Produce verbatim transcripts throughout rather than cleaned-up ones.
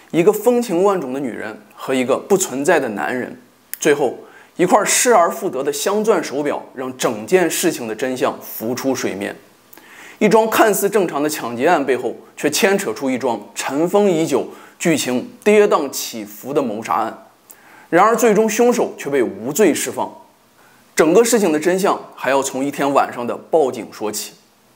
一个风情万种的女人和一个不存在的男人，最后一块失而复得的镶钻手表让整件事情的真相浮出水面。一桩看似正常的抢劫案背后，却牵扯出一桩尘封已久、剧情跌宕起伏的谋杀案。然而，最终凶手却被无罪释放。整个事情的真相还要从一天晚上的报警说起。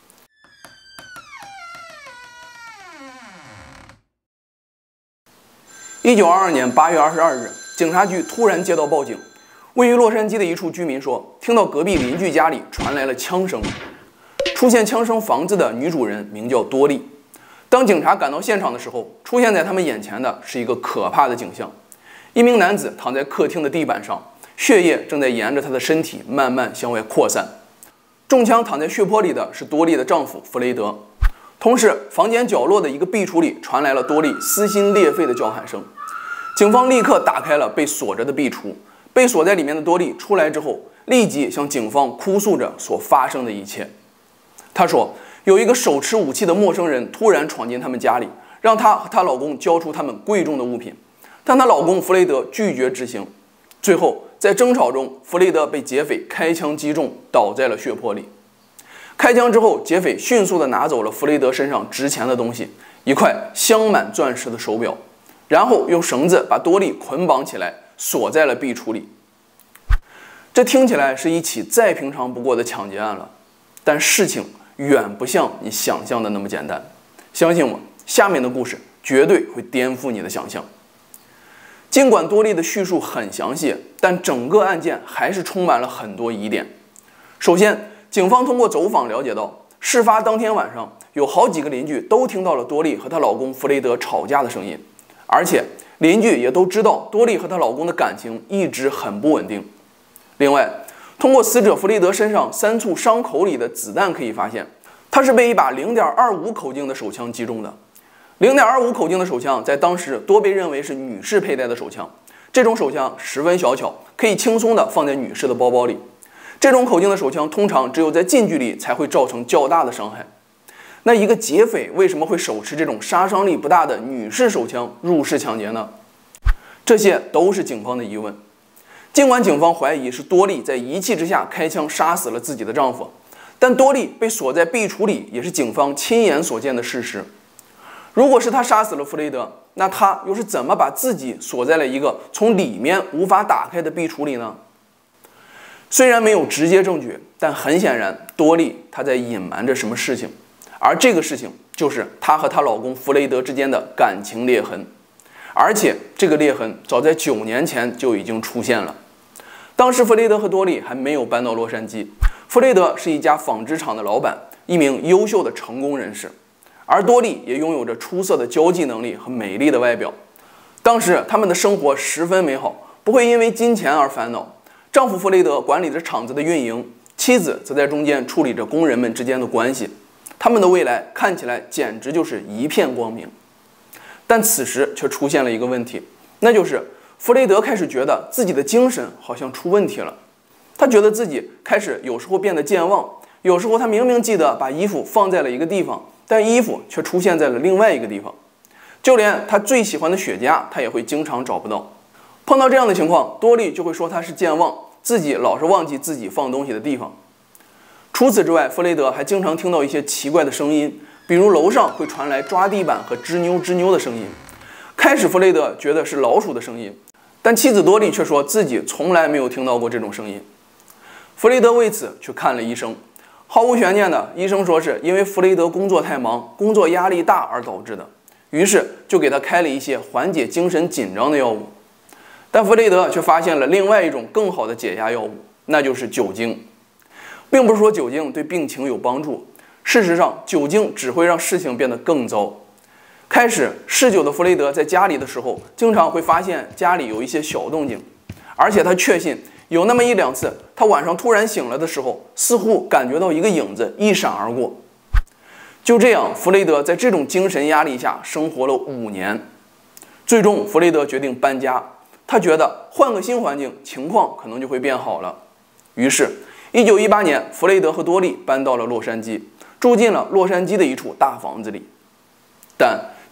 一九二二年八月二十二日，警察局突然接到报警，位于洛杉矶的一处居民说，听到隔壁邻居家里传来了枪声。出现枪声房子的女主人名叫多莉。当警察赶到现场的时候，出现在他们眼前的是一个可怕的景象：一名男子躺在客厅的地板上，血液正在沿着他的身体慢慢向外扩散。中枪躺在血泊里的是多莉的丈夫弗雷德。同时，房间角落的一个壁橱里传来了多莉撕心裂肺的叫喊声。警方立刻打开了被锁着的壁橱，被锁在里面的多莉出来之后，立即向警方哭诉着所发生的一切。她说，有一个手持武器的陌生人突然闯进他们家里，让她和她老公交出他们贵重的物品，但她老公弗雷德拒绝执行。最后，在争吵中，弗雷德被劫匪开枪击中，倒在了血泊里。开枪之后，劫匪迅速地拿走了弗雷德身上值钱的东西，一块镶满钻石的手表，然后用绳子把多莉捆绑起来，锁在了壁橱里。这听起来是一起再平常不过的抢劫案了，但事情远不像你想象的那么简单。相信我，下面的故事绝对会颠覆你的想象。尽管多莉的叙述很详细，但整个案件还是充满了很多疑点。首先，警方通过走访了解到，事发当天晚上，有好几个邻居都听到了多莉和她老公弗雷德吵架的声音，而且邻居也都知道多莉和她老公的感情一直很不稳定。另外，通过死者弗雷德身上三处伤口里的子弹可以发现，他是被一把 零点二五 口径的手枪击中的。零点二五 口径的手枪在当时多被认为是女士佩戴的手枪，这种手枪十分小巧，可以轻松地放在女士的包包里。这种口径的手枪通常只有在近距离才会造成较大的伤害。那一个劫匪为什么会手持这种杀伤力不大的女士手枪入室抢劫呢？这些都是警方的疑问。尽管警方怀疑是多莉在一气之下开枪杀死了自己的丈夫，但多莉被锁在壁橱里也是警方亲眼所见的事实。如果是她杀死了弗雷德，那她又是怎么把自己锁在了一个从里面无法打开的壁橱里呢？虽然没有直接证据，但很显然，多莉她在隐瞒着什么事情，而这个事情就是她和她老公弗雷德之间的感情裂痕。而且这个裂痕早在九年前就已经出现了。当时弗雷德和多莉还没有搬到洛杉矶，弗雷德是一家纺织厂的老板，一名优秀的成功人士，而多莉也拥有着出色的交际能力和美丽的外表。当时他们的生活十分美好，不会因为金钱而烦恼。丈夫弗雷德管理着厂子的运营，妻子则在中间处理着工人们之间的关系。他们的未来看起来简直就是一片光明。但此时却出现了一个问题，那就是弗雷德开始觉得自己的精神好像出问题了。他觉得自己开始有时候变得健忘，有时候他明明记得把衣服放在了一个地方，但衣服却出现在了另外一个地方。就连他最喜欢的雪茄，他也会经常找不到。碰到这样的情况，多莉就会说他是健忘，自己老是忘记自己放东西的地方。除此之外，弗雷德还经常听到一些奇怪的声音，比如楼上会传来抓地板和吱扭吱扭的声音。开始弗雷德觉得是老鼠的声音，但妻子多莉却说自己从来没有听到过这种声音。弗雷德为此去看了医生，毫无悬念的，医生说是因为弗雷德工作太忙，工作压力大而导致的，于是就给他开了一些缓解精神紧张的药物。但弗雷德却发现了另外一种更好的解压药物，那就是酒精。并不是说酒精对病情有帮助，事实上，酒精只会让事情变得更糟。开始嗜酒的弗雷德在家里的时候，经常会发现家里有一些小动静，而且他确信有那么一两次，他晚上突然醒了的时候，似乎感觉到一个影子一闪而过。就这样，弗雷德在这种精神压力下生活了五年。最终，弗雷德决定搬家。他觉得换个新环境，情况可能就会变好了。于是，一九一八年，弗雷德和多莉搬到了洛杉矶，住进了洛杉矶的一处大房子里。但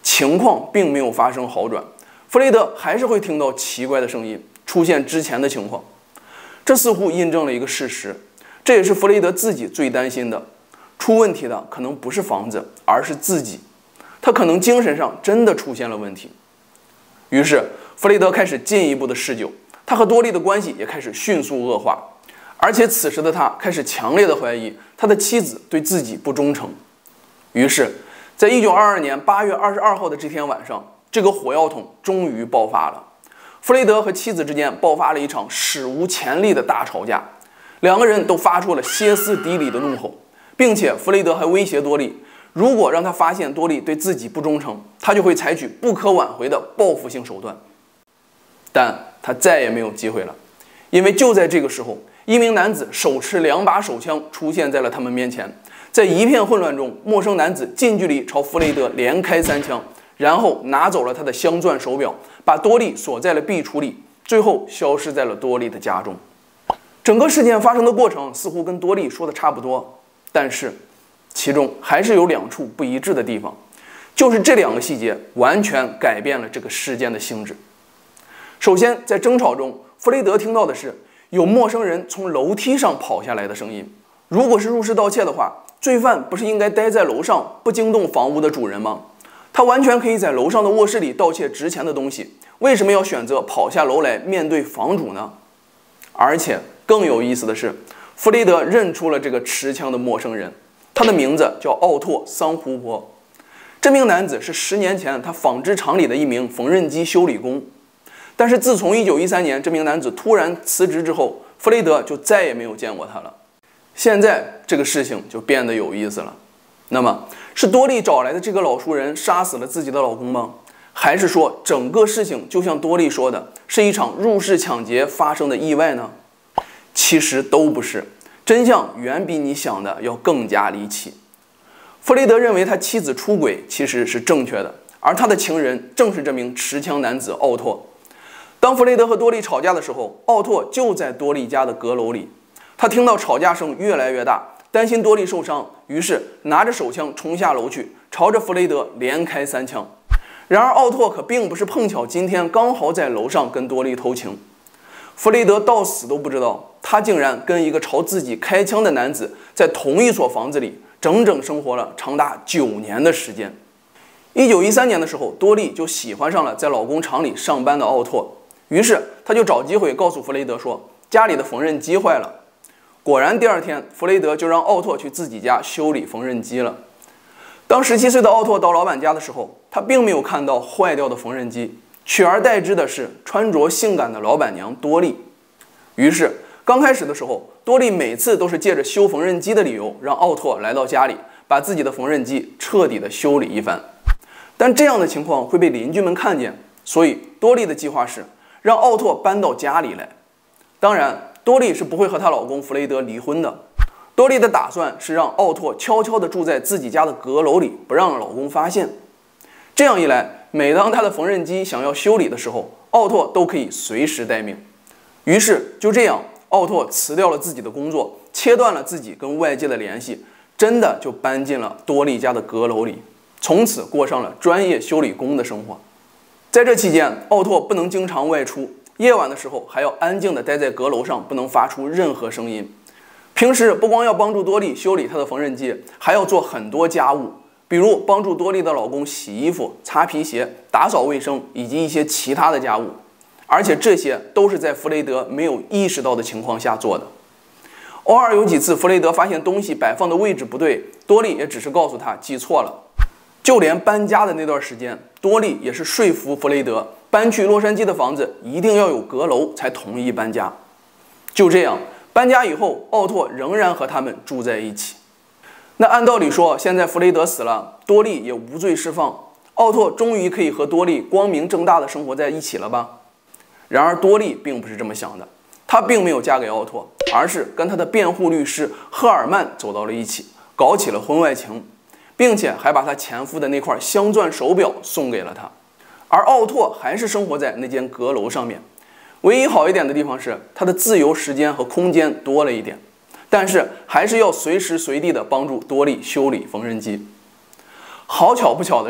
情况并没有发生好转，弗雷德还是会听到奇怪的声音，出现之前的情况。这似乎印证了一个事实，这也是弗雷德自己最担心的。出问题的可能不是房子，而是自己。他可能精神上真的出现了问题。于是，弗雷德开始进一步的施酒，他和多莉的关系也开始迅速恶化。而且此时的他开始强烈的怀疑他的妻子对自己不忠诚。于是，在一九二二年八月二十二号的这天晚上，这个火药桶终于爆发了。弗雷德和妻子之间爆发了一场史无前例的大吵架，两个人都发出了歇斯底里的怒吼，并且弗雷德还威胁多莉，如果让他发现多莉对自己不忠诚，他就会采取不可挽回的报复性手段。但他再也没有机会了，因为就在这个时候，一名男子手持两把手枪出现在了他们面前。在一片混乱中，陌生男子近距离朝弗雷德连开三枪，然后拿走了他的镶钻手表，把多莉锁在了壁橱里，最后消失在了多莉的家中。整个事件发生的过程似乎跟多莉说的差不多，但是其中还是有两处不一致的地方，就是这两个细节完全改变了这个事件的性质。首先，在争吵中，弗雷德听到的是有陌生人从楼梯上跑下来的声音。如果是入室盗窃的话，罪犯不是应该待在楼上，不惊动房屋的主人吗？他完全可以在楼上的卧室里盗窃值钱的东西，为什么要选择跑下楼来面对房主呢？而且更有意思的是，弗雷德认出了这个持枪的陌生人，他的名字叫奥托·桑胡伯。这名男子是十年前他纺织厂里的一名缝纫机修理工。但是自从一九一三年这名男子突然辞职之后，弗雷德就再也没有见过他了。现在这个事情就变得有意思了。那么是多莉找来的这个老熟人杀死了自己的老公吗？还是说整个事情就像多莉说的，是一场入室抢劫发生的意外呢？其实都不是，真相远比你想的要更加离奇。弗雷德认为他妻子出轨其实是正确的，而他的情人正是这名持枪男子奥托。当弗雷德和多莉吵架的时候，奥托就在多莉家的阁楼里。他听到吵架声越来越大，担心多莉受伤，于是拿着手枪冲下楼去，朝着弗雷德连开三枪。然而奥托可并不是碰巧今天刚好在楼上跟多莉偷情。弗雷德到死都不知道，他竟然跟一个朝自己开枪的男子在同一所房子里整整生活了长达九年的时间。一九一三年的时候，多莉就喜欢上了在老工厂里上班的奥托。于是他就找机会告诉弗雷德说，家里的缝纫机坏了。果然第二天，弗雷德就让奥托去自己家修理缝纫机了。当十七岁的奥托到老板家的时候，他并没有看到坏掉的缝纫机，取而代之的是穿着性感的老板娘多莉。于是刚开始的时候，多莉每次都是借着修缝纫机的理由让奥托来到家里，把自己的缝纫机彻底的修理一番。但这样的情况会被邻居们看见，所以多莉的计划是让奥托搬到家里来。当然，多莉是不会和她老公弗雷德离婚的。多莉的打算是让奥托悄悄地住在自己家的阁楼里，不让老公发现。这样一来，每当她的缝纫机想要修理的时候，奥托都可以随时待命。于是就这样，奥托辞掉了自己的工作，切断了自己跟外界的联系，真的就搬进了多莉家的阁楼里，从此过上了专业修理工的生活。在这期间，奥托不能经常外出，夜晚的时候还要安静地待在阁楼上，不能发出任何声音。平时不光要帮助多莉修理她的缝纫机，还要做很多家务，比如帮助多莉的老公洗衣服、擦皮鞋、打扫卫生，以及一些其他的家务。而且这些都是在弗雷德没有意识到的情况下做的。偶尔有几次弗雷德发现东西摆放的位置不对，多莉也只是告诉他记错了。就连搬家的那段时间，多莉也是说服弗雷德搬去洛杉矶的房子一定要有阁楼才同意搬家。就这样，搬家以后，奥托仍然和他们住在一起。那按道理说，现在弗雷德死了，多莉也无罪释放，奥托终于可以和多莉光明正大的生活在一起了吧？然而多莉并不是这么想的，她并没有嫁给奥托，而是跟她的辩护律师赫尔曼走到了一起，搞起了婚外情，并且还把她前夫的那块镶钻手表送给了她。而奥托还是生活在那间阁楼上面，唯一好一点的地方是他的自由时间和空间多了一点，但是还是要随时随地的帮助多莉修理缝纫机。好巧不巧的是，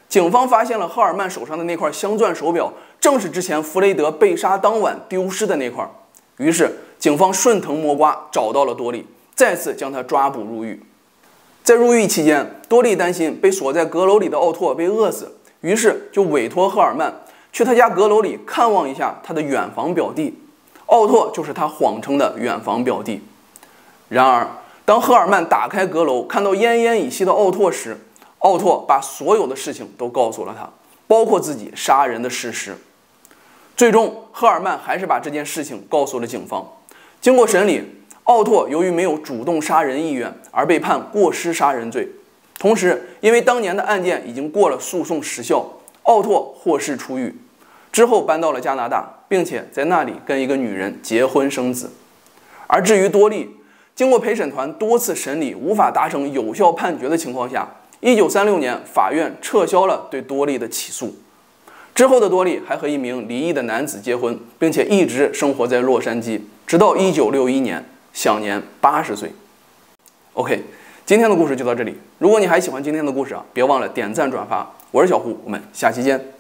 警方发现了赫尔曼手上的那块镶钻手表，正是之前弗雷德被杀当晚丢失的那块。于是，警方顺藤摸瓜找到了多利，再次将他抓捕入狱。在入狱期间，多利担心被锁在阁楼里的奥拓被饿死，于是就委托赫尔曼去他家阁楼里看望一下他的远房表弟。奥拓就是他谎称的远房表弟。然而，当赫尔曼打开阁楼，看到奄奄一息的奥拓时，奥拓把所有的事情都告诉了他，包括自己杀人的事实。最终，赫尔曼还是把这件事情告诉了警方。经过审理，奥拓由于没有主动杀人意愿，而被判过失杀人罪。同时，因为当年的案件已经过了诉讼时效，奥拓获释出狱，之后搬到了加拿大，并且在那里跟一个女人结婚生子。而至于多利，经过陪审团多次审理，无法达成有效判决的情况下，一九三六年法院撤销了对多利的起诉。之后的多利还和一名离异的男子结婚，并且一直生活在洛杉矶，直到一九六一年，享年八十岁。OK， 今天的故事就到这里。如果你还喜欢今天的故事啊，别忘了点赞转发。我是小胡，我们下期见。